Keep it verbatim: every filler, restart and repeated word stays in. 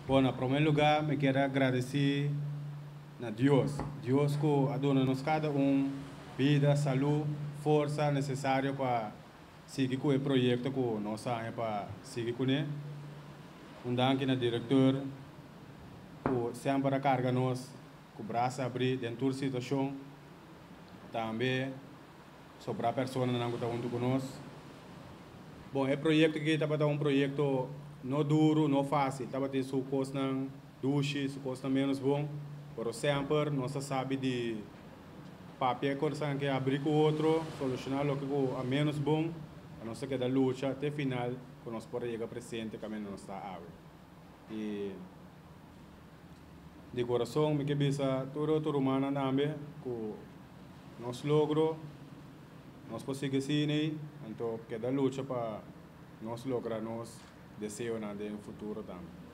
Bom, em primeiro lugar, me quero agradecer a Deus. Deus que adona-nos cada um vida, saúde, força necessária para seguir com o projeto que nós temos para seguir com ele. Um danke na diretor, que sempre carga nos, que o braço abrir dentro da situação. Também sobre a pessoa que está junto conosco. Bom, é projeto que está um projeto não duro, não fácil. Estava tendo seu custo duche, seu custo menos bom. Mas sempre nós sabe de papel que abrir com o outro, solucionar o que é menos bom, a não ser que da luta até final, que nós podemos chegar presente que não está água. E de coração, me quebra todo todo humano também, que nós logro, nós conseguimos seguir, então que da luta para nós lograr nos desejos no futuro também.